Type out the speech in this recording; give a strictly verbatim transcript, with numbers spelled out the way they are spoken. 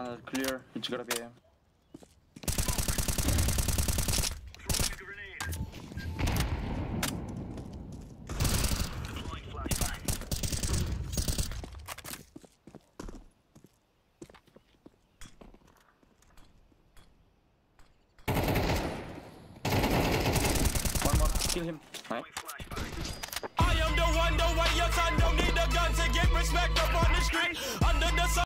tunnel clear. It's gonna be. One more. Kill him. Right. I am the one, the way your son don't need a gun to get respect up on the street. Under the sun.